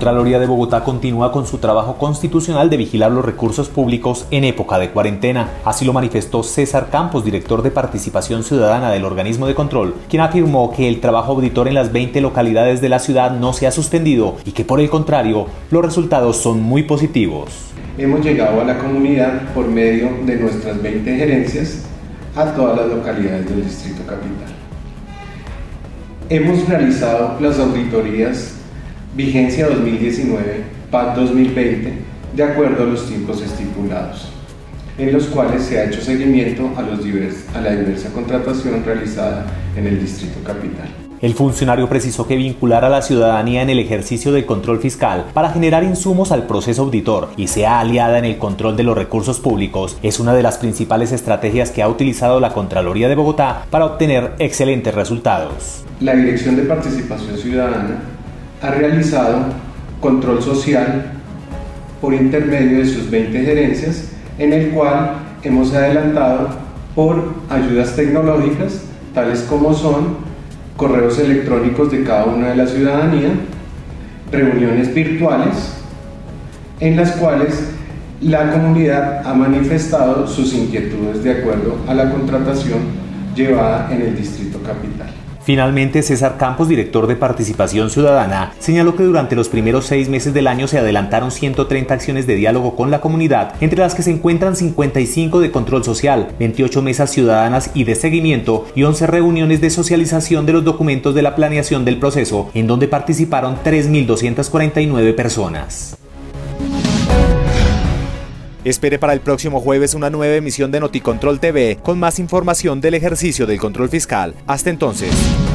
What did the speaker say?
Contraloría de Bogotá continúa con su trabajo constitucional de vigilar los recursos públicos en época de cuarentena. Así lo manifestó César Campos, director de Participación Ciudadana del organismo de control, quien afirmó que el trabajo auditor en las 20 localidades de la ciudad no se ha suspendido y que por el contrario, los resultados son muy positivos. Hemos llegado a la comunidad por medio de nuestras 20 gerencias a todas las localidades del Distrito Capital. Hemos realizado las auditorías Vigencia 2019, PAC 2020, de acuerdo a los tiempos estipulados, en los cuales se ha hecho seguimiento a la diversa contratación realizada en el Distrito Capital. El funcionario precisó que vincular a la ciudadanía en el ejercicio del control fiscal para generar insumos al proceso auditor y sea aliada en el control de los recursos públicos es una de las principales estrategias que ha utilizado la Contraloría de Bogotá para obtener excelentes resultados. La Dirección de Participación Ciudadana ha realizado control social por intermedio de sus 20 gerencias, en el cual hemos adelantado por ayudas tecnológicas, tales como son correos electrónicos de cada una de la ciudadanía, reuniones virtuales, en las cuales la comunidad ha manifestado sus inquietudes de acuerdo a la contratación llevada en el Distrito Capital. Finalmente, César Campos, director de Participación Ciudadana, señaló que durante los primeros 6 meses del año se adelantaron 130 acciones de diálogo con la comunidad, entre las que se encuentran 55 de control social, 28 mesas ciudadanas y de seguimiento y 11 reuniones de socialización de los documentos de la planeación del proceso, en donde participaron 3.249 personas. Espere para el próximo jueves una nueva emisión de Noticontrol TV con más información del ejercicio del control fiscal. Hasta entonces.